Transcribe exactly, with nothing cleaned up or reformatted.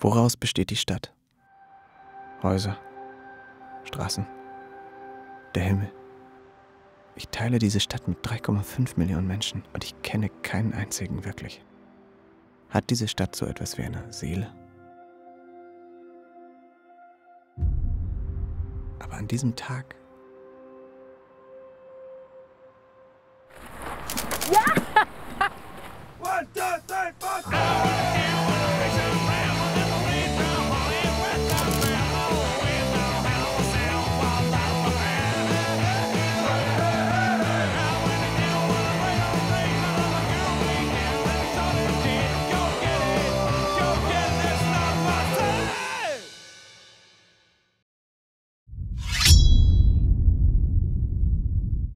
Woraus besteht die Stadt? Häuser, Straßen, der Himmel. Ich teile diese Stadt mit drei Komma fünf Millionen Menschen und ich kenne keinen einzigen wirklich. Hat diese Stadt so etwas wie eine Seele? Aber an diesem Tag... Ja!